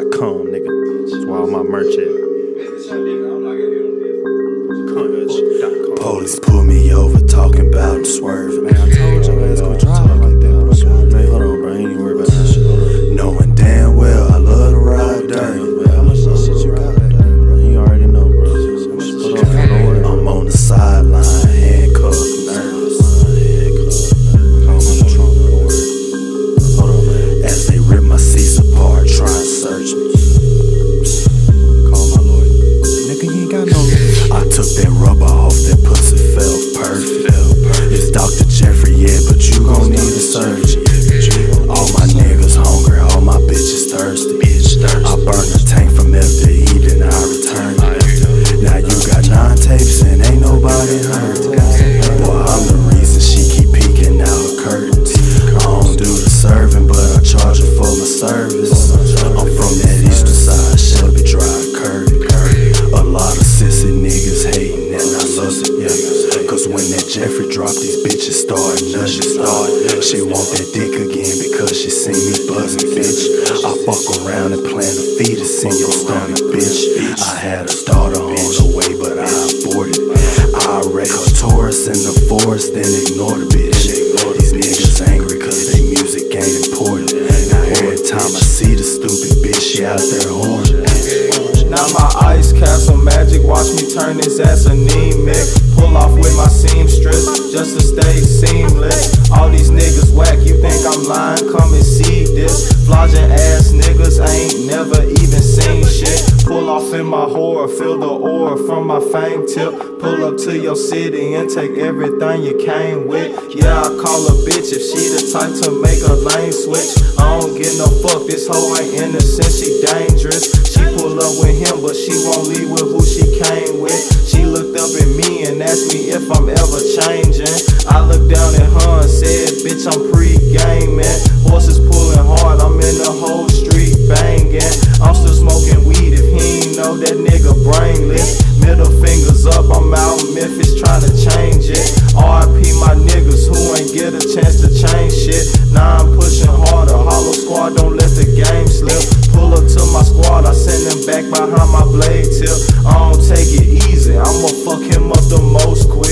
Kush.com, nigga. That's where all my merch at. Kush.com. Police pull me over talking about I'm swerving. Man, I told your ass go drive like that, bro. Man, hold on, bro. I ain't even worried about that shit. Knowing damn well I love to ride dirty. How much shit you got back there, bro? You already know, bro. I'm on the sideline, handcuffed, nervous. As they rip my seats apart, try and search me. Call my lawyer. Nigga, you ain't got no lawyer. I took that rubber off, that pussy felt perfect. It's Dr. Jeffrey, yeah, but you gon' need a surgeon. All my niggas hungry, all my bitches thirsty. I burned the tank from FDE, then I returned it. Now you got 9 tapes and ain't nobody heard. Boy, I'm the reason she keep peeking out her curtains. I don't do the serving, but I charge her for my service. I'm from that eastern side, Shelby Drive, Curry. A lot of sissy niggas hating and I love it, yeah. Cause when that Jeffrey drop, these bitches start nudging. She want that dick again because she seen me buzzing, bitch. I fuck around and plant a fetus in your stomach, bitch. I had a daughter on the way, but I aborted. I wreck her Taurus in the forest, then ignore the bitch. These niggas angry cause they music ain't important. Every time I see the stupid bitch, she out there horning. Now my ice castle magic, watch me turn his ass anemic. Pull off with my seamstress, just to stay seamless. All these niggas whack, you think I'm lying? Come and see this. Flogging ass niggas ain't never even seen shit. Pull off in my horror, feel the aura from my fang tip. Pull up to your city and take everything you came with. Yeah, I call a bitch if she the type to make a lane switch. I don't get no fuck, this hoe ain't innocent, she dangerous. She pull up with him, but she won't leave with who she came with. She looked up at me and asked me if I'm ever changing. I looked down at her and said, bitch, I'm pre-gaming. Horses pulling hard, I'm in the whole street banging. I'm still smoking weed if he ain't know that nigga brainless. Middle fingers up, I'm out in Memphis trying to change it. RIP my niggas who ain't get a chance to change shit. Now I'm pushing harder, hollow squad, don't let the game slip. Pull up to my squad, I send them back behind my blade tip. I don't take it easy, I'ma fuck him up the most quick.